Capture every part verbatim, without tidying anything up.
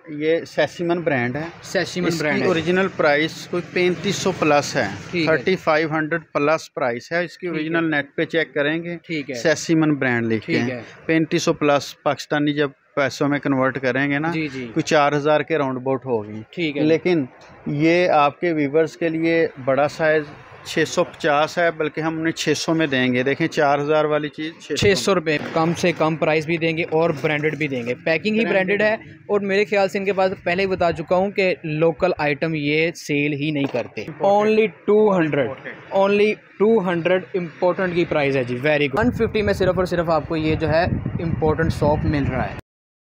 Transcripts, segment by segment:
ये सेसिमन ब्रांड है। सेसिमन ब्रांड है। ओरिजिनल प्राइस कोई पैंतीस सौ प्लस है, thirty five hundred plus price है इसकी। ओरिजिनल नेट पे चेक करेंगे, ठीक है, सेसिमन ब्रांड लिखे हैं, पैंतीस सौ प्लस। पाकिस्तानी जब पैसों में कन्वर्ट करेंगे ना, जी जी, कुछ चार हजार के राउंड अबाउट होगी, ठीक है। लेकिन ये आपके व्यूवर्स के लिए बड़ा साइज छः सौ पचास है, बल्कि हम उन्हें छः सौ में देंगे। देखें, चार हज़ार वाली चीज़ छः सौ रुपये कम से कम प्राइस भी देंगे और ब्रांडेड भी देंगे। पैकिंग ही ब्रांडेड है और मेरे ख्याल से इनके पास पहले ही बता चुका हूँ कि लोकल आइटम ये सेल ही नहीं करते। Only two hundred only two hundred important की प्राइस है जी। Very good. वन फिफ्टी में सिर्फ और सिर्फ आपको ये जो है इम्पोर्टेंट सॉप मिल रहा है।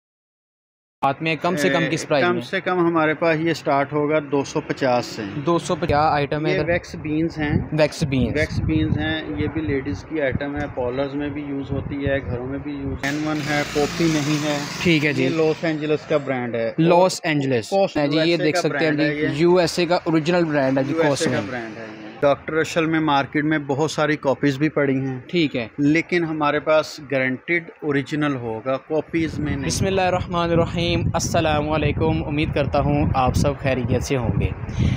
हाथ में कम से कम किस प्राइस कम में? से कम हमारे पास ये स्टार्ट होगा दो सौ पचास से। दो सौ पचास आइटम है। ये वैक्स बीन्स हैं, वैक्स बीन्स वैक्स बीन्स हैं। ये भी लेडीज़ की आइटम है, पॉलर्स में भी यूज़ होती है, घरों में भी यूज़। एन वन है, कॉपी नहीं है, ठीक है जी। ये लॉस एंजलिस का ब्रांड है। लॉस एंजलिस है जी, ये देख सकते हैं जी, यूएसए का ओरिजिनल ब्रांड है जी। यूएसए का ब्रांड है। डॉक्टर रशल में मार्केट में बहुत सारी कॉपीज़ भी पड़ी हैं, ठीक है, लेकिन हमारे पास गारंटीड ओरिजिनल होगा, कॉपीज़ में नहीं। बिस्मिल्लाहिर्रहमानिर्रहीम, अस्सलाम वालेकुम। उम्मीद करता हूँ आप सब खैरियत से होंगे।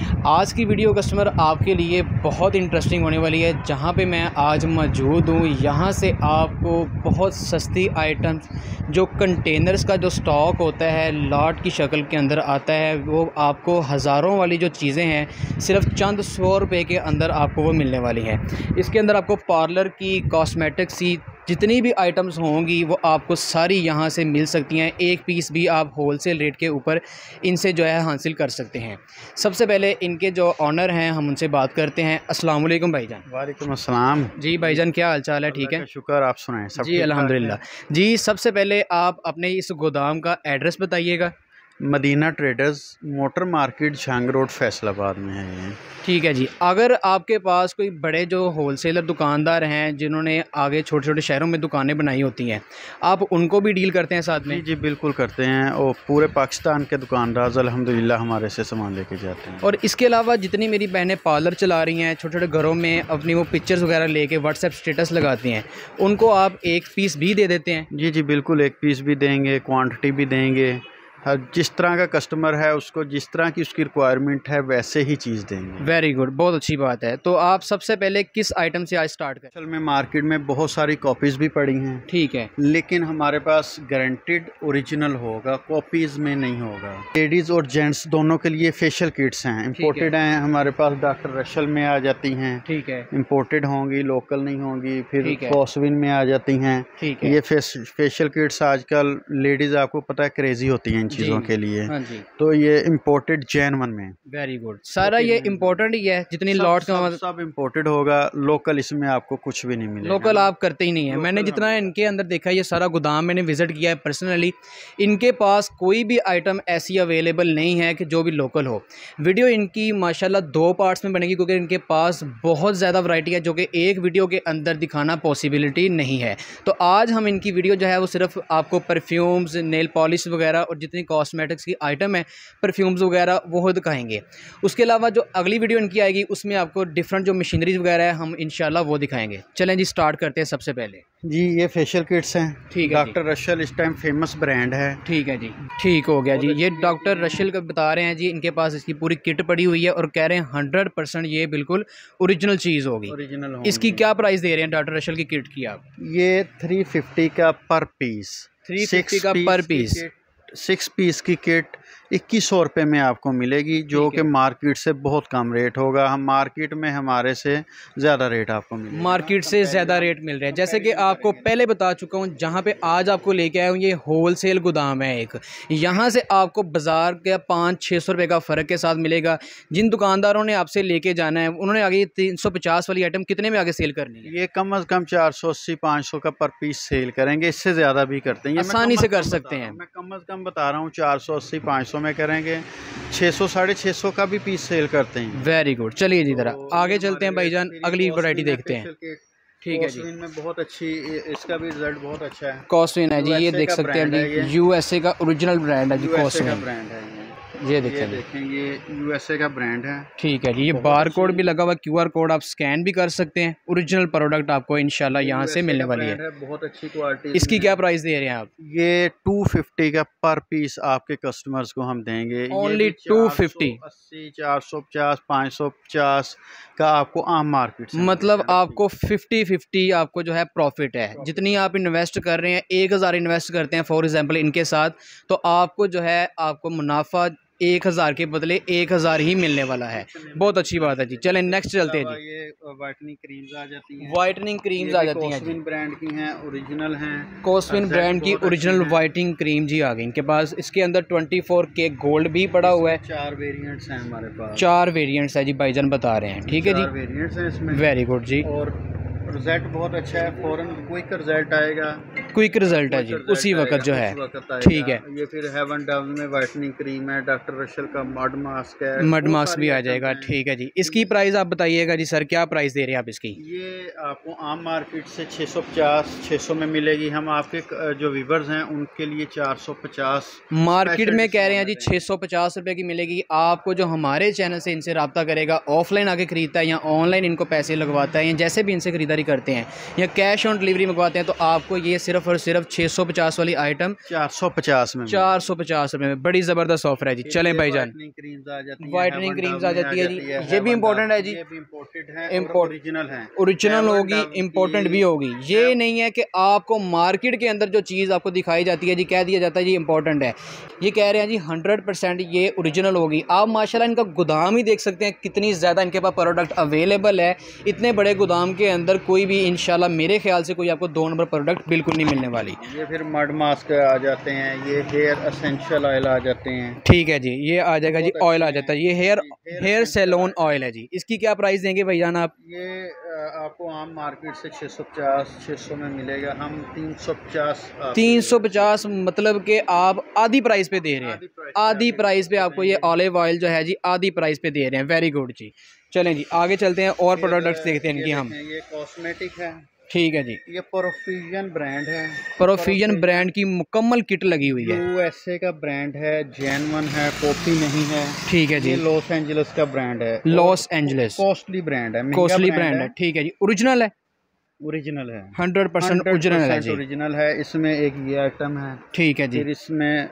आज की वीडियो कस्टमर आपके लिए बहुत इंटरेस्टिंग होने वाली है। जहाँ पे मैं आज मौजूद हूँ, यहाँ से आपको बहुत सस्ती आइटम्स जो कंटेनर्स का जो स्टॉक होता है लॉट की शक्ल के अंदर आता है, वो आपको हज़ारों वाली जो चीज़ें हैं सिर्फ चंद सौ रुपये के अंदर आपको वो मिलने वाली है। इसके अंदर आपको पार्लर की, कॉस्मेटिक्स की जितनी भी आइटम्स होंगी वो आपको सारी यहाँ से मिल सकती हैं। एक पीस भी आप होलसेल रेट के ऊपर इनसे जो है हासिल कर सकते हैं। सबसे पहले इनके जो ऑनर हैं हम उनसे बात करते हैं। अस्सलाम वालेकुम भाईजान। वालेकुम अस्सलाम जी। भाईजान क्या हाल चाल है? ठीक है, शुक्र, आप सुनाएं? सब जी अल्हम्दुलिल्लाह जी। सबसे पहले आप अपने इस गोदाम का एड्रेस बताइएगा। Madina traders, motor market, Jhang road, Faisalabad में है ये। ठीक है जी। अगर आपके पास कोई बड़े जो होलसेलर दुकानदार हैं जिन्होंने आगे छोटे छोटे शहरों में दुकानें बनाई होती हैं, आप उनको भी डील करते हैं साथ में? जी जी बिल्कुल करते हैं, और पूरे पाकिस्तान के दुकानदार अल्हम्दुलिल्लाह हमारे से सामान लेके जाते हैं। और इसके अलावा जितनी मेरी बहनें पार्लर चला रही हैं, छोटे छोटे घरों में अपनी वो पिक्चर्स वगैरह लेके व्हाट्सएप स्टेटस लगाती हैं, उनको आप एक पीस भी दे देते हैं? जी जी बिल्कुल, एक पीस भी देंगे, क्वांटिटी भी देंगे। जिस तरह का कस्टमर है उसको जिस तरह की उसकी रिक्वायरमेंट है वैसे ही चीज़ देंगे। वेरी गुड, बहुत अच्छी बात है। तो आप सबसे पहले किस आइटम से आज स्टार्ट करें? असल में मार्केट में बहुत सारी कॉपीज़ भी पड़ी हैं, ठीक है, लेकिन हमारे पास गारंटीड ओरिजिनल होगा, कॉपीज़ में नहीं होगा। लेडीज़ और जेंट्स दोनों के लिए फेशियल किट्स हैं, इम्पोर्टेड हैं हमारे पास। डॉक्टर रशल में आ जाती हैं, ठीक है, इम्पोर्टेड होंगी, लोकल नहीं होंगी। फिर कॉस्विन में आ जाती हैं, ठीक है। ये फेशियल किट्स आजकल लेडीज़ आपको पता है क्रेजी होती हैं चीज़ों के लिए, हाँ जी। तो ये इम्पोर्टेड जैन वन में। Very good. सारा ये इम्पोर्टेंट ही है, जितनी लॉट का सब, सब इम्पोर्टेड होगा। लोकल इसमें आपको कुछ भी नहीं मिलेगा। लोकल आप करते ही नहीं है। मैंने जितना इनके अंदर देखा, ये सारा गोदाम मैंने विजिट किया है पर्सनली। इनके पास कोई भी आइटम ऐसी अवेलेबल नहीं है कि जो भी लोकल हो। वीडियो इनकी माशाल्लाह दो पार्ट्स में बनेगी क्योंकि इनके पास बहुत ज़्यादा वैरायटी है जो कि एक वीडियो के अंदर दिखाना पॉसिबिलिटी नहीं है। तो आज हम इनकी वीडियो जो है वो सिर्फ आपको परफ्यूम्स, नेल पॉलिश वगैरह और जितनी कॉस्मेटिक्स की आइटम है, परफ्यूम्स वगैरह, वो दिखाएंगे। उसके अलावा जो अगली वीडियो इनकी आएगी उसमें आपको डिफरेंट जो मशीनरीज वगैरह है हम इंशाल्लाह वो दिखाएंगे। चलें जी, स्टार्ट करते हैं। सबसे पहले जी ये फेशियल किट्स हैं, ठीक है। डॉक्टर रशल इस टाइम फेमस ब्रांड है, ठीक है जी। ठीक हो गया जी। ये डॉक्टर रशल का बता रहे हैं जी, इनके पास इसकी पूरी किट पड़ी हुई है और कह रहे हैं हंड्रेड परसेंट ये बिल्कुल ओरिजिनल चीज़ होगी, ओरिजिनल। इसकी क्या प्राइस दे रहे हैं डॉक्टर रशल की किट की आप? ये थ्री फिफ्टी का पर पीस, थ्री फिफ्टी का पर पीस। सिक्स पीस की किट इक्कीस सौ रुपये में आपको मिलेगी, जो कि मार्केट से बहुत कम रेट होगा। हम मार्केट में हमारे से ज़्यादा रेट आपको मिलेगा, मार्केट से ज़्यादा रेट मिल रहा है। जैसे कि आपको पहले बता चुका हूँ, जहाँ पे आज आपको लेके आया हूँ ये होलसेल गोदाम है एक। यहाँ से आपको बाज़ार का पाँच छः सौ रुपये का फ़र्क के साथ मिलेगा। जिन दुकानदारों ने आपसे लेके जाना है उन्होंने आगे तीन सौ पचास वाली आइटम कितने में आगे सेल करनी है? ये कम अज़ कम चार सौ अस्सी पाँच सौ का पर पीस सेल करेंगे, इससे ज़्यादा भी करते हैं, आसानी से कर सकते हैं। मैं कम अज़ कम बता रहा हूँ, चार सौ अस्सी पाँच सौ में करेंगे, छः सौ साढ़े छः सौ का भी पीस सेल करते हैं। Very good. चलिए जी जरा आगे चलते हैं भाईजान, अगली वैरायटी देखते हैं। ठीक है जी। में बहुत अच्छी, इसका भी रिजल्ट बहुत अच्छा है। कॉस्विन है जी, ये देख सकते हैं जी, यूएसए का ओरिजिनल ब्रांड है जी, कॉस्विन ब्रांड है। ये देखें, ये देखें, ये यूएसए का ब्रांड है। ठीक है जी, ये बार कोड भी लगा हुआ, क्यूआर कोड आप स्कैन भी कर सकते हैं। ओरिजिनल प्रोडक्ट आपको इंशाल्लाह यहाँ से मिलने वाली है, है, बहुत अच्छी क्वालिटी। इसकी क्या प्राइस दे रहे हैं आप? ये टू फिफ्टी का पर पीस आपके कस्टमर्स को हम देंगे। ओनली टू फिफ्टी, अस्सी, चार सौ पचास, पाँच सौ पचास का आपको आम मार्केट से, मतलब आपको फिफ्टी फिफ्टी आपको जो है प्रॉफिट है। जितनी आप इन्वेस्ट कर रहे हैं, एक हज़ार इन्वेस्ट करते हैं फॉर एग्जांपल इनके साथ, तो आपको जो है आपको मुनाफा एक हज़ार के बदले एक हज़ार ही मिलने वाला है। बहुत अच्छी बात है जी। चलें नेक्स्ट चलते हैं जी। ये वाइटनिंग क्रीम्स आ जाती हैं, वाइटनिंग क्रीम्स आ जाती हैं, कोस्विन ब्रांड की हैं, ओरिजिनल हैं। कोस्विन ब्रांड की ओरिजिनल वाइटनिंग क्रीम जी आ गई इनके पास। इसके अंदर ट्वेंटी फोर के गोल्ड भी पड़ा हुआ है। चार वेरिएंट्स हैं हमारे पास, चार वेरिएंट्स है जी, भाईजान बता रहे हैं। ठीक है जी, वेरिएंट्स हैं इसमें। वेरी गुड जी। और रिजल्ट बहुत अच्छा है, फौरन क्विक रिजल्ट आएगा। क्विक रिजल्ट है जी, उसी वक्त जो है। ठीक है, ये फिर हेवन डव में वाइटनिंग क्रीम है, डॉक्टर रशल का मड मास्क है, मड मास्क भी आ जाएगा। ठीक है जी, इसकी प्राइस आप बताइएगा जी सर, क्या प्राइस दे रहे हैं आप इसकी? ये आपको आम मार्केट से छः सौ पचास छः सौ में मिलेगी। हम आपके जो व्यूवर्स हैं उनके लिए चार सौ पचास मार्केट में कह रहे हैं जी, छः सौ पचास रुपये की मिलेगी। आपको जो हमारे चैनल से इनसे रब्ता करेगा, ऑफलाइन आके खरीदता है या ऑनलाइन इनको पैसे लगवाता है या जैसे भी इनसे खरीदारी करते हैं या कैश ऑन डिलीवरी मंगवाते हैं, तो आपको ये सिर्फ और सिर्फ छः सौ पचास वाली आइटम चार सौ पचास में चार सौ पचास रुपये में। बड़ी ज़बरदस्त ऑफर है जी। चलें भाईजान, वाइटनिंग क्रीम्स आ जाती है जी, ये भी इम्पोर्टेंट है जी, ओरिजिनल है, ओरिजिनल होगी, इम्पोर्टेंट भी होगी। ये नहीं है कि आपको मार्केट के अंदर जो चीज़ आपको दिखाई जाती है जी, कह दिया जाता है जी इम्पोर्टेंट है। ये कह रहे हैं जी हंड्रेड परसेंट ये ओरिजिनल होगी। आप माशाल्लाह इनका गोदाम ही देख सकते हैं, कितनी ज़्यादा इनके पास प्रोडक्ट अवेलेबल है। इतने बड़े गोदाम के अंदर कोई भी इंशाल्लाह मेरे ख्याल से कोई आपको दो नंबर प्रोडक्ट बिल्कुल नहीं मिलने वाली। ये फिर मड मास्क आ जाते हैं, ये हेयर एसेंशियल ऑयल आ जाते हैं। ठीक है जी, ये आ जाएगा जी, ऑयल आ जाता है, ये हेयर हेयर सैलून ऑयल है जी। इसकी क्या प्राइस देंगे भाईजान आप? ये आपको आम मार्केट से छः सौ पचास छः सौ में मिलेगा, हम तीन सौ पचास तीन सौ पचास मतलब कि आप आधी प्राइस पे दे रहे हैं। आधी प्राइस पे आपको ये ऑलिव ऑयल जो है जी आधी प्राइस पे दे रहे हैं। वेरी गुड जी। चलें जी आगे चलते हैं और प्रोडक्ट्स देखते हैं इनकी हम। ये कॉस्मेटिक है। ठीक है जी, ये प्रोफिजन ब्रांड है, प्रोफिजन ब्रांड की मुकम्मल किट लगी हुई है। यूएसए का ब्रांड है, जेन्युइन है, कॉपी नहीं है। ठीक है जी, ये लॉस एंजलिस का ब्रांड है, लॉस एंजलिस कॉस्टली ब्रांड है, कॉस्टली ब्रांड है। ठीक है जी, ओरिजिनल है, ओरिजिनल है, हंड्रेड परसेंट ओरिजिनल है जी, ओरिजिनल है। इसमें एक ये आइटम है। ठीक है जी, फिर इसमें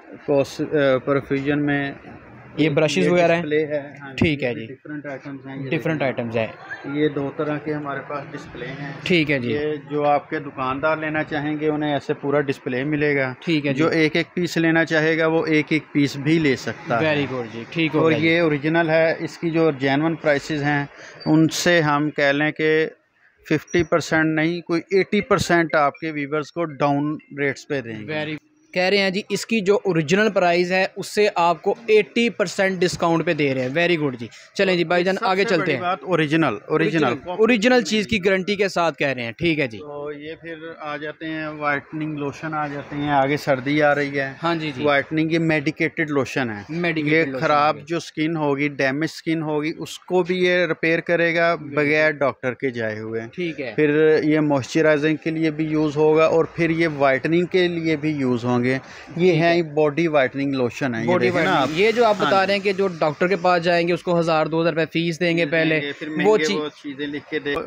प्रोफिजन में ये ब्रशेस वगैरह है। हाँ, ठीक है जी, डिफरेंट आइटम्स हैं, डिफरेंट आइटम्स है। ये दो तरह के हमारे पास डिस्प्ले हैं। ठीक है जी, ये जो आपके दुकानदार लेना चाहेंगे उन्हें ऐसे पूरा डिस्प्ले मिलेगा। ठीक है, जो एक एक पीस लेना चाहेगा वो एक एक पीस भी ले सकता है। वेरी गुड जी, ठीक है। और ये ओरिजिनल है। इसकी जो जेन्युइन प्राइसेस हैं उनसे हम कह लें कि फिफ्टी परसेंट नहीं, कोई एटी परसेंट आपके व्यूवर्स को डाउन रेट्स पे देंगे। वेरी कह रहे हैं जी, इसकी जो ओरिजिनल प्राइस है उससे आपको अस्सी परसेंट डिस्काउंट पे दे रहे हैं। वेरी गुड जी। चलें जी भाईजान आगे चलते हैं। बात ओरिजिनल ओरिजिनल ओरिजिनल चीज़ की गारंटी के साथ कह रहे हैं। ठीक है जी। तो ये फिर आ जाते हैं वाइटनिंग लोशन आ जाते हैं। आगे सर्दी आ रही है। हाँ जी जी। वाइटनिंग ये मेडिकेटेड लोशन है। मेडिकेटेड ये खराब जो स्किन होगी, डैमेज स्किन होगी, उसको भी ये रिपेयर करेगा बगैर डॉक्टर के जाए हुए। ठीक है। फिर ये मॉइस्चराइजिंग के लिए भी यूज़ होगा और फिर ये वाइटनिंग के लिए भी यूज़ होंगे। ये है बॉडी वाइटनिंग लोशन है। बॉडी वाइटनिंग, ये जो आप बता रहे हैं कि जो डॉक्टर के पास जाएंगे उसको हजार दो हजार रुपए फीस देंगे पहले, फिर वो चीजें लिख के दे,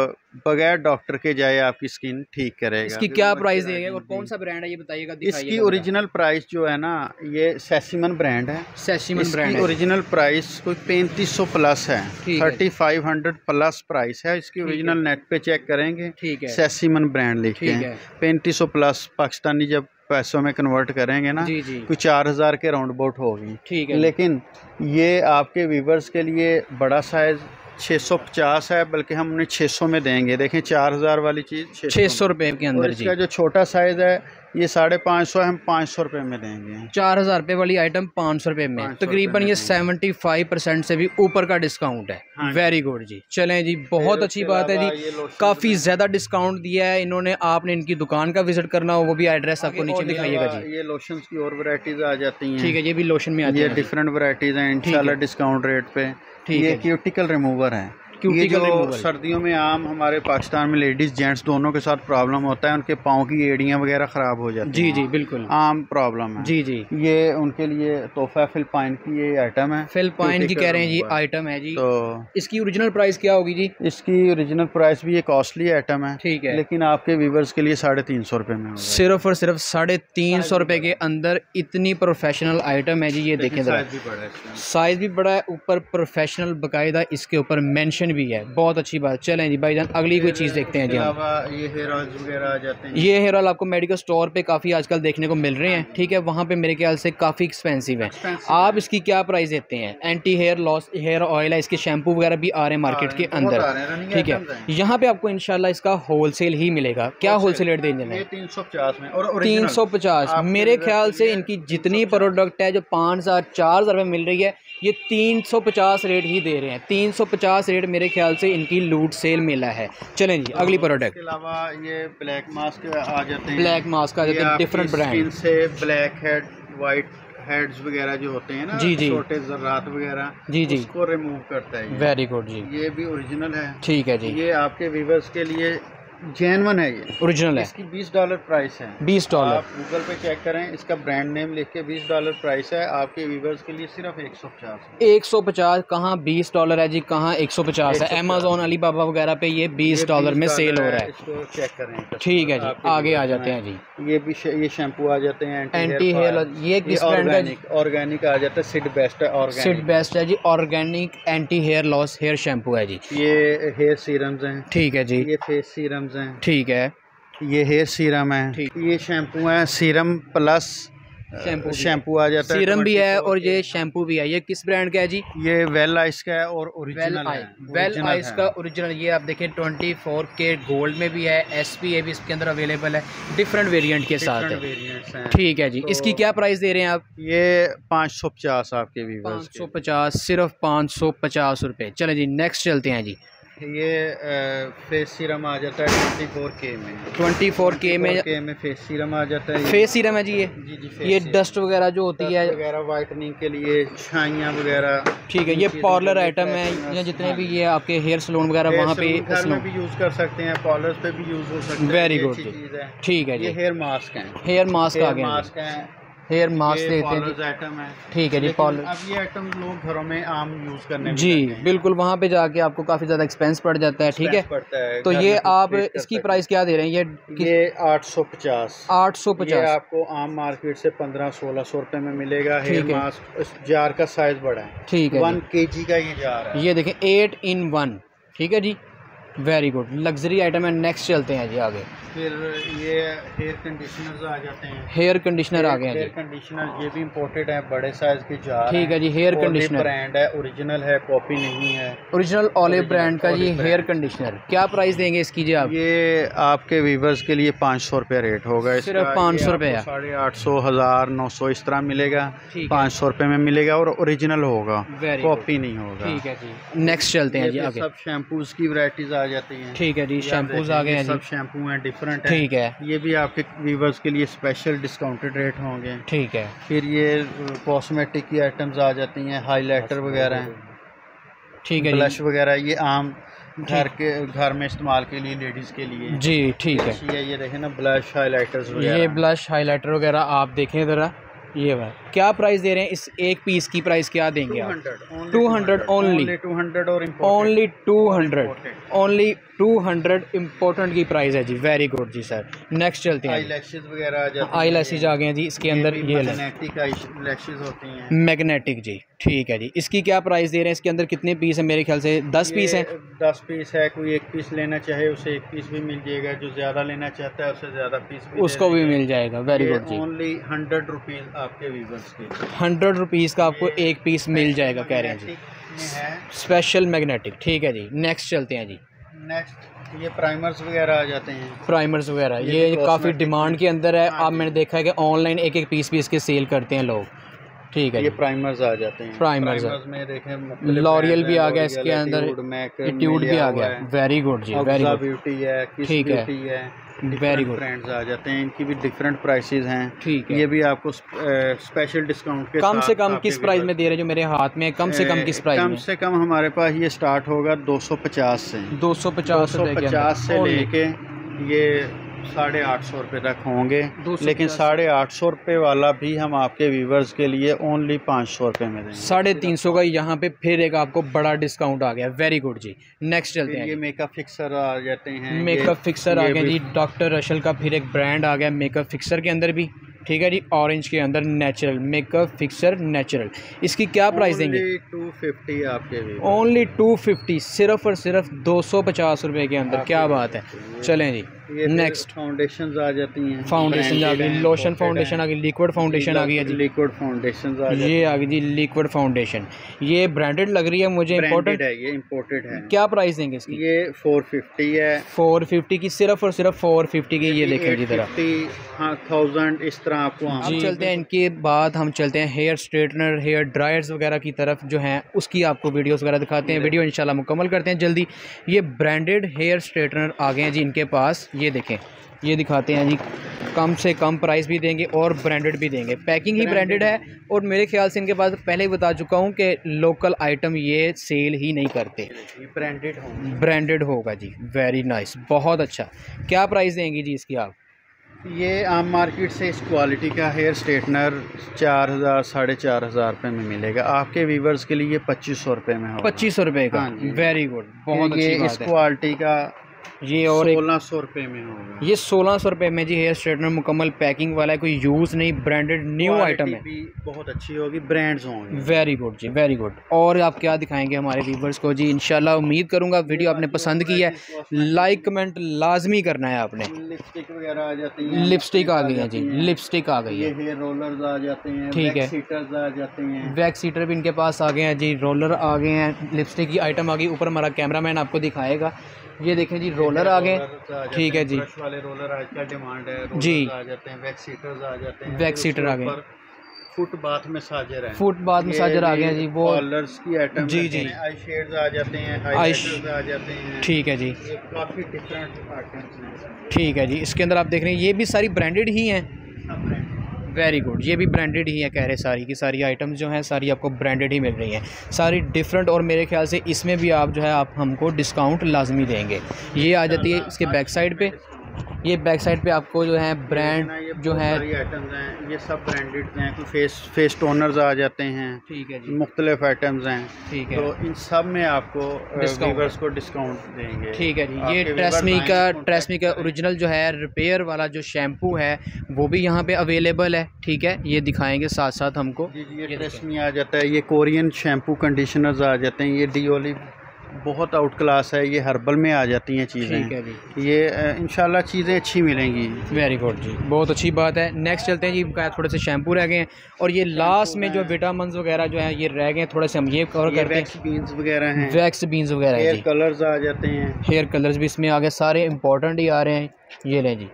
बगैर डॉक्टर के जाए आपकी स्किन ठीक करेगा। इसकी क्या प्राइस देंगे और कौन सा ब्रांड है ये बताइएगा? इसकी ओरिजिनल प्राइस जो है ना, ये सेसिमन ब्रांड है। सेसिमन ब्रांड है। ओरिजिनल प्राइस कोई पैंतीस सौ प्लस है, thirty five hundred plus price है इसकी। ओरिजिनल नेट पे चेक करेंगे, ठीक है, सेसिमन ब्रांड लिखते हैं। पैंतीस सौ प्लस पाकिस्तानी जब पैसों में कन्वर्ट करेंगे ना, कुछ चार हजार के राउंड अबाउट होगी। ठीक है। लेकिन ये आपके व्यूवर्स के लिए बड़ा साइज छः सौ पचास है, बल्कि हम उन्हें छः सौ में देंगे। देखें चार हज़ार वाली चीज़ छः सौ रुपये के अंदर। इसका जो छोटा साइज़ है ये साढ़े पाँच सौ हम पाँच सौ रुपये में देंगे। चार हज़ार रुपये वाली आइटम पाँच सौ रुपये में, तकरीबन ये सेवेंटी फाइव परसेंट से भी ऊपर का डिस्काउंट है। हाँ, वेरी गुड जी। चलें जी, बहुत अच्छी बात है जी, काफ़ी ज़्यादा डिस्काउंट दिया है इन्होंने। आपने इनकी दुकान का विजिट करना हो वो भी एड्रेस आपको नीचे दिखाइएगा जी। ये लोशन की और वैरायटीज़ आ जाती हैं। ठीक है, ये भी लोशन में आती है, ये डिफरेंट वैरायटीज़ हैं इंशाल्लाह डिस्काउंट रेट पे। ये क्यूटिकल रिमूवर है। ये जो सर्दियों में आम हमारे पाकिस्तान में लेडीज जेंट्स दोनों के साथ प्रॉब्लम होता है, उनके पाँव की एड़ियाँ वगैरह ख़राब हो जाती हैं। जी जी बिल्कुल आम प्रॉब्लम है। जी जी ये उनके लिए तोहफा फिलपाइन की ये आइटम है। फिलपाइन की कह रहे हैं जी आइटम है जी। तो इसकी ओरिजिनल प्राइस क्या होगी जी? इसकी ओरिजिनल प्राइस भी ये कॉस्टली आइटम है, ठीक है, लेकिन आपके व्यूवर्स के लिए साढ़े तीन सौ रुपये में होगा। सिर्फ और सिर्फ साढ़े तीन सौ रुपये के अंदर इतनी प्रोफेशनल आइटम है जी। ये देखें जरा, साइज भी बड़ा है, ऊपर प्रोफेशनल बाकायदा इसके ऊपर मेंशन भी है। बहुत अच्छी बात। चलें जी भाईजान अगली कोई चीज़ देखते हैं जी। हम ये हेयर ऑयल वगैरह आ जाते हैं। ये हेयर ऑयल आपको मेडिकल स्टोर पे काफ़ी आजकल देखने को मिल रहे हैं, ठीक है। वहाँ पे मेरे ख्याल से काफ़ी एक्सपेंसिव है। आप इसकी क्या प्राइस देते हैं? Anti hair loss hair oil है, इसके शैम्पू वगैरह भी आ रहे हैं मार्केट के अंदर, ठीक है। यहाँ पे आपको इंशाल्लाह इसका होलसेल ही मिलेगा। क्या होलसेल रेट देंगे? तीन सौ पचास में और तीन सौ पचास मेरे ख्याल से इनकी जितनी प्रोडक्ट है जो पाँच हज़ार चार हज़ार में मिल रही है, ये तीन सौ पचास रेट ही दे रहे हैं। तीन सौ पचास रेट मेरे ख्याल से इनकी लूट सेल मिला है। चलें जी अगली प्रोडक्ट। इसके अलावा ये ब्लैक मास्क आ जाते हैं। ब्लैक मास्क आ जाते हैं डिफरेंट ब्रांड से। ब्लैक हेड वाइट हेड्स वगैरह जो होते हैं ना, जी जी, छोटे ज़र्रात वगैरह, जी जी, उसको रिमूव करता है। वेरी गुड जी। ये भी ओरिजिनल है, ठीक है जी। ये आपके व्यूवर्स के लिए जेन्युइन है, ये ओरिजिनल है। इसकी बीस डॉलर प्राइस है। बीस डॉलर आप गूगल पे चेक करें, इसका ब्रांड नेम लिख के बीस डॉलर प्राइस है। आपके व्यूवर्स के लिए सिर्फ एक सौ पचास। एक सौ पचास कहाँ बीस डॉलर है जी, कहाँ एक सौ पचास है। अमेज़ॉन अलीबाबा वगैरह पे ये बीस डॉलर में सेल हो रहा है। इसको चेक करें। ठीक है जी आगे आ जाते हैं जी। ये भी ये शैम्पू आ जाते हैं एंटी हेयर। ये किस ब्रांड का? ऑर्गेनिक आ जाता है। सिड बेस्ट है। ऑर्गेनिक सिड बेस्ट है जी। Organic anti hair loss hair shampoo है जी। ये हेयर सीरम्स हैं। ठीक है जी। ये फेस सीरम्स हैं। ठीक है। ये हेयर सीरम है। ये शैम्पू है सीरम प्लस शैम्पू शैम्पू आ जाता है। सीरम भी है और ये शैम्पू भी है। ये किस ब्रांड का है जी? ये वेल आइस का है और ओरिजिनल है। वेल आइस का ओरिजिनल। ये आप देखें ट्वेंटी फोर के गोल्ड में भी है, एस पी ए भी इसके अंदर अवेलेबल है, डिफरेंट वेरिएंट के साथ है। ठीक है जी। तो इसकी क्या प्राइस दे रहे हैं आप? ये पाँच सौ पचास आपके व्यूअर्स। पाँच सौ पचास सिर्फ पाँच सौ पचास रुपये। चलें जी नेक्स्ट चलते हैं जी। ये आ, फेस सीरम आ जाता है ट्वेंटी फोर के में। ट्वेंटी फोर के में के में फेस सीरम आ जाता है। फेस सीरम है जी ये। जी जी। ये डस्ट वगैरह जो होती है वगैरह वाइटनिंग के लिए, छाइयाँ वगैरह। ठीक है। ये पार्लर आइटम है या जितने भी ये आपके हेयर सलून वगैरह वहाँ पे घर में भी यूज़ कर सकते हैं, पार्लर पे भी यूज़ हो सकते हैं। Very good. ठीक है जी। ये हेयर मास्क है। हेयर मास्क आ गया। मास्क है। हेयर मास्क देते हैं जी। आइटम है। ठीक है जी। पॉलर अब ये आइटम लोग घरों में आम यूज़ करने जी बिल्कुल, वहाँ पे जाके आपको काफ़ी ज़्यादा एक्सपेंस पड़ जाता है। ठीक है। तो ये आप इसकी प्राइस क्या दे रहे हैं? ये ये आठ सौ पचास। आठ सौ पचास आपको आम मार्केट से पंद्रह सोलह सौ रुपये में मिलेगा। Hair mask. इस जार का साइज बड़ा है। ठीक है। वन के जी का ये जार है। ये देखें एट इन वन। ठीक है जी। वेरी गुड लग्जरी आइटम है। नेक्स्ट चलते हैं जी आगे। फिर ये हेयर कंडीशनर्स आ जाते हैं। हेयर कंडीशनर आ गए हैं। हेयर कंडीशनर ये भी इंपोर्टेड है, बड़े साइज के जार। ठीक है जी। हेयर कंडीशनर ब्रांड है, ओरिजिनल है, कॉपी नहीं है। ओरिजिनल ऑलिव ब्रांड का जी हेयर कंडीशनर। क्या प्राइस देंगे इसकी जी आप? ये आपके व्यूवर्स के लिए पाँच सौ रुपये रेट होगा। सिर्फ पाँच सौ रुपये साढ़े आठ सौ हज़ार नौ सौ इस तरह मिलेगा। पाँच सौ रुपये में मिलेगा और ओरिजिनल होगा, कॉपी नहीं होगा। ठीक है जी। नेक्स्ट चलते हैं जी आगे। सब शैम्पूज की वैरायटीज आ जाती हैं। ठीक है जी। शैम्पूज आ गए हैं। सब शैम्पू हैं डिफरेंट। ठीक है। ये भी आपके व्यूवर्स के लिए स्पेशल डिस्काउंटेड रेट होंगे। ठीक है। फिर ये कॉस्मेटिक की आइटम्स आ जाती हैं, हाइलाइटर वगैरह हैं। ठीक है। ब्लश वगैरह ये आम घर के घर में इस्तेमाल के लिए लेडीज़ के लिए जी। ठीक है। ये ये देखें ना ब्लश हाइलाइटर्स वगैरह। ये ब्लश हाइलाइटर वगैरह आप देखें ज़रा। ये बात क्या प्राइस दे रहे हैं इस एक पीस की? प्राइस क्या देंगे आप? Two hundred only. Two hundred और only two hundred only two hundred important की प्राइस है जी। वेरी गुड जी सर। नेक्स्ट चलते हैं। आई लैशेस वगैरह आ जाते हैं। आई लैशेस आ गए हैं जी। इसके अंदर ये मैग्नेटिक आई लैशेस होती हैं। मैग्नेटिक जी। ठीक है जी। इसकी क्या प्राइस दे रहे हैं? इसके अंदर कितने पीस है? मेरे ख्याल से दस पीस है। दस पीस है। कोई एक पीस लेना चाहे उसे एक पीस भी मिल जाएगा, जो ज़्यादा लेना चाहता है उसे ज़्यादा पीस भी उसको भी मिल जाएगा। वेरी गुड जी। ओनली हंड्रेड रुपीज़ आपके व्यूवर्स के। हंड्रेड रुपीज़ का आपको एक पीस मिल जाएगा कह रहे हैं जी। Special magnetic. ठीक है जी। नेक्स्ट चलते हैं जी। नेक्स्ट ये प्राइमर्स वगैरह आ जाते हैं। प्राइमर्स वगैरह ये, ये काफ़ी डिमांड के अंदर है। अब मैंने देखा है कि ऑनलाइन एक एक पीस भी इसके सेल करते हैं लोग। ठीक है, ये प्राइमर्स आ जाते हैं। प्राइमर्स में देखें लॉरियल भी आ गया इसके अंदर, एट्यूड भी आ गया। वेरी गुड जी, वेरी गुड। ब्यूटी है, ठीक है, वेरी गुड। ब्रांड्स आ जाते हैं, इनकी भी डिफरेंट प्राइसेस हैं। ठीक है, ये भी आपको स्पेशल डिस्काउंट के कम से कम किस प्राइस में दे रहे हैं जो मेरे हाथ में? कम से कम किस प्राइस में? कम से कम हमारे पास ये स्टार्ट होगा दो सौ पचास से, दो सौ पचास से लेके ये साढ़े आठ सौ रुपये तक होंगे। लेकिन साढ़े आठ सौ रुपये वाला भी हम आपके व्यूवर्स के लिए ओनली पाँच सौ रुपये में देंगे। साढ़े तीन सौ का यहाँ पे फिर एक आपको बड़ा डिस्काउंट आ गया। वेरी गुड जी। नेक्स्ट चलते हैं। ये मेकअप फिक्सर आ जाते हैं, मेकअप फिक्सर आ गया जी। डॉक्टर रशल का फिर एक ब्रांड आ गया मेकअप फिक्सर के अंदर भी। ठीक है जी, ऑरेंज के अंदर नेचुरल मेकअप फिक्सर नेचुरल। इसकी क्या प्राइस देंगे? टू फिफ्टी आपके लिए, ओनली टू फिफ्टी, सिर्फ और सिर्फ दो सौ पचास रुपये के अंदर। क्या बात है। चलें जी, नेक्स्ट फाउंडेशन आ जाती हैं, फाउंडेशन आ गई, लोशन फाउंडेशन आ गई, लिक्विड फाउंडेशन आ गई है जी। लिक्विड फाउंडेशन ये आ गई जी, लिक्विड फाउंडेशन। ये ब्रांडेड लग रही है मुझे, इम्पोर्टेड है, ये इम्पोर्टेड है। क्या प्राइस देंगे इसकी? ये फोर फिफ्टी है, फोर फिफ्टी की, सिर्फ और सिर्फ फोर फिफ्टी की। ये देखें जी जरा, हाँ थाउजेंड इस तरह आपको। हम चलते हैं इनके बाद हम चलते हैं हेयर स्ट्रेटनर, हेयर ड्रायर्स वगैरह की तरफ जो हैं, उसकी आपको वीडियोस वगैरह दिखाते हैं। वीडियो इंशाल्लाह मुकम्मल करते हैं जल्दी। ये ब्रांडेड हेयर स्ट्रेटनर आ गए हैं जी इनके पास। ये देखें, ये दिखाते हैं जी। कम से कम प्राइस भी देंगे और ब्रांडेड भी देंगे। पैकिंग ही ब्रांडेड है। और मेरे ख्याल से इनके पास पहले ही बता चुका हूँ कि लोकल आइटम ये सेल ही नहीं करते, ब्रांडेड होगा। ब्रांडेड होगा जी। वेरी नाइस, बहुत अच्छा। क्या प्राइस देंगी जी इसकी आप? ये आम मार्केट से इस क्वालिटी का हेयर स्ट्रेटनर चार हज़ार साढ़े चार हज़ार रुपये में मिलेगा। आपके व्यूवर्स के लिए पच्चीस सौ रुपये में होगा। पच्चीस सौ रुपये का। वेरी गुड, बहुत अच्छी बात है। इस क्वालिटी का ये और सोलह सौ रुपये में होगा। ये सोलह सौ रुपये में जी हेयर स्ट्रेटनर मुकम्मल पैकिंग वाला है, कोई यूज़ नहीं, ब्रांडेड न्यू आइटम है। भी बहुत अच्छी होगी, ब्रांड्स होंगे। वेरी गुड जी, वेरी गुड। और आप क्या दिखाएंगे हमारे व्यूवर्स को जी? इंशाल्लाह उम्मीद करूंगा वीडियो आपने पसंद की है। लाइक कमेंट लाजमी करना है आपने। लिपस्टिक वगैरह आ जाती है, लिपस्टिक आ गई है जी, लिपस्टिक आ गई है। हेयर रोलर्स आ जाते हैं, ठीक है, सीटर्स आ जाते हैं, वैक्स सीटर भी इनके पास आ गए हैं जी। रोलर आ गए हैं, लिपस्टिक की आइटम आ गई। ऊपर हमारा कैमरामैन आपको दिखाएगा। ये देखें जी, रोलर आ गए। ठीक है जी, ब्रश वाले रोलर आजकल डिमांड है जी। आ जाते हैं, वैक्स सीटर्स आ जाते हैं, वैक्स सीटर आ गए। फुट बाथ मसाजर है, फुट बाथ मसाजर आ गए जी। वो कलर्स की आइटम जी जी। आई शेड्स आ जाते हैं, हाइलाइटर्स आ जाते हैं। ठीक है जी, ये काफ़ी डिफरेंट आइटम्स हैं। ठीक है जी। इसके अंदर आप देख रहे हैं ये भी सारी ब्रांडेड ही हैं। वेरी गुड, ये भी ब्रांडेड ही है। कह रहे सारी की सारी आइटम्स जो हैं सारी आपको ब्रांडेड ही मिल रही हैं, सारी डिफरेंट। और मेरे ख्याल से इसमें भी आप जो है आप हमको डिस्काउंट लाजमी देंगे। ये आ जाती है इसके बैक साइड पे। ये बैक साइड पे आपको जो है ब्रांड जो है आइटम्स हैं, ये सब ब्रांडेड हैं। फेस फेस टोनर्स आ जाते हैं। ठीक है जी, मुख्तलिफ आइटम्स हैं। ठीक है, तो इन सब में आपको व्यूअर्स को डिस्काउंट देंगे। ठीक है जी। ये ट्रेस्मी का ट्रेस्मी का ओरिजिनल जो है रिपेयर वाला जो शैम्पू है वो भी यहाँ पे अवेलेबल है। ठीक है, ये दिखाएंगे साथ साथ हमको। जी जी, ये ट्रेस्मी आ जाता है। ये कोरियन शैम्पू कंडीशनर्स आ जाते हैं। ये डीओली बहुत आउट क्लास है। ये हर्बल में आ जाती हैं चीज़ें। ठीक है जी, ये इंशाल्लाह चीज़ें अच्छी मिलेंगी। वेरी गुड जी, बहुत अच्छी बात है। नेक्स्ट चलते हैं जी। थोड़े से शैम्पू रह गए हैं और ये लास्ट में जो विटामिन्स वगैरह जो है ये रह गए हैं, थोड़े से हम ये कवर करते हैं। वैक्स बीन्स वगैरह हैं, वैक्स बीन्स वगैरह हैं। हेयर कलर्स आ जाते हैं, हेयर कलर्स भी इसमें आ गए, सारे इंपॉर्टेंट ही आ रहे हैं। ये लें जी,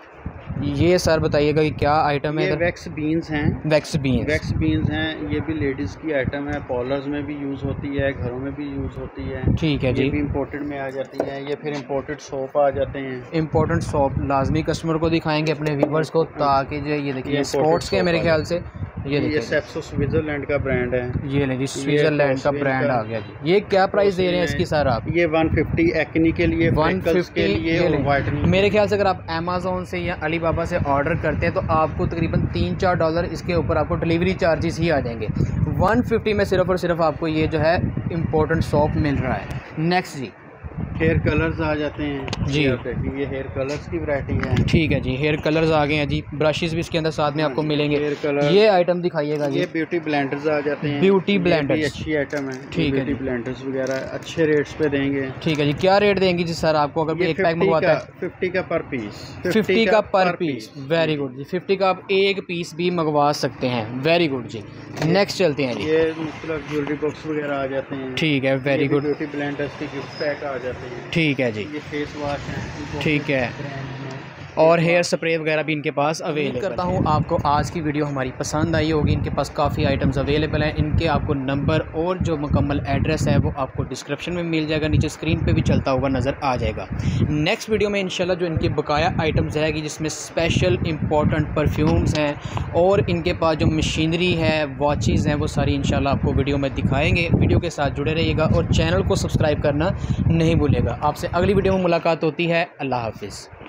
ये सर बताइएगा कि क्या आइटम है? ये वैक्स बीन्स हैं। वैक्स बीन्स वैक्स बीन्स हैं। ये भी लेडीज़ की आइटम है, पार्लर्स में भी यूज़ होती है, घरों में भी यूज़ होती है। ठीक है जी, ये भी इम्पोर्टेड में आ जाती है। ये फिर इम्पोर्टेड सोप आ जाते हैं। इम्पोर्टेंट सोप लाजमी कस्टमर को दिखाएंगे अपने व्यूवर्स को, ताकि जो ये देखिए स्पोर्ट्स के मेरे ख्याल से ये ये सेप्सो स्विट्जरलैंड का ब्रांड है। ये लें जी, स्विट्जरलैंड का ब्रांड आ गया जी। ये क्या प्राइस दे रहे हैं इसकी सर आप? ये वन फिफ्टी एक्नी के लिए, वन फिफ्टी के लिए और व्हाइटनिंग। मेरे ख्याल से अगर आप अमेज़ॉन से या अलीबाबा से ऑर्डर करते हैं तो आपको तकरीबन तीन चार डॉलर इसके ऊपर आपको डिलीवरी चार्जेस ही आ जाएंगे। वन फिफ्टी में सिर्फ और सिर्फ आपको ये जो है इम्पोर्टेंट सोप मिल रहा है। नेक्स्ट जी, हेयर कलर्स आ जाते हैं जी। ये हेयर कलर्स की वैरायटी है। ठीक है जी, हेयर कलर्स आ गए हैं जी। ब्रशेस भी इसके अंदर साथ में आपको मिलेंगे। हेयर कलर, ये आइटम दिखाइएगा जी। ये ब्यूटी ब्लेंडर्स आ जाते हैं। ब्यूटी ब्लेंडर्स अच्छी आइटम है। ठीक है, ब्यूटी ब्लेंडर्स वगैरह अच्छे रेट्स पे देंगे। ठीक है जी, क्या रेट देंगे जी सर आपको अगर एक पैक मंगवाता है? फिफ्टी का पर पीस। फिफ्टी का पर पीस, वेरी गुड जी। फिफ्टी का आप एक पीस भी मंगवा सकते हैं। वेरी गुड जी। नेक्स्ट चलते हैं जी। ये मुख्तलिफ ज्वेलरी बॉक्स वगैरह आ जाते हैं। ठीक है, वेरी गुड। ब्यूटी ब्लेंडर्स की गिफ्ट पैक आ जाते हैं। ठीक है जी, ये फेस वॉश है। ठीक है। और हेयर स्प्रे वगैरह भी इनके पास अवेलेबल करता हूँ। आपको आज की वीडियो हमारी पसंद आई होगी। इनके पास काफ़ी आइटम्स अवेलेबल हैं। इनके आपको नंबर और जो मुकम्मल एड्रेस है वो आपको डिस्क्रिप्शन में मिल जाएगा, नीचे स्क्रीन पे भी चलता हुआ नज़र आ जाएगा। नेक्स्ट वीडियो में इंशाल्लाह जो इनकी बकाया आइटम्स रहेगी जिसमें स्पेशल इंपॉर्टेंट परफ्यूम्स हैं और इनके पास जो मशीनरी है, वॉचेज़ हैं, वो सारी इंशाल्लाह आपको वीडियो में दिखाएंगे। वीडियो के साथ जुड़े रहिएगा और चैनल को सब्सक्राइब करना नहीं भूलिएगा। आपसे अगली वीडियो में मुलाकात होती है। अल्लाह हाफिज़।